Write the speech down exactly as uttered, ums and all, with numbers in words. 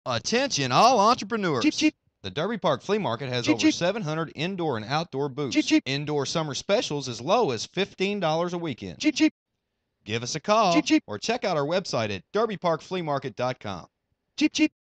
Attention all entrepreneurs. Cheep, cheep. The Derby Park Flea Market has Cheep, over cheep. seven hundred indoor and outdoor booths. Cheep, cheep. Indoor summer specials as low as fifteen dollars a weekend. Cheep, cheep. Give us a call Cheep, cheep. or check out our website at derby park flea market dot com. Cheep, cheep.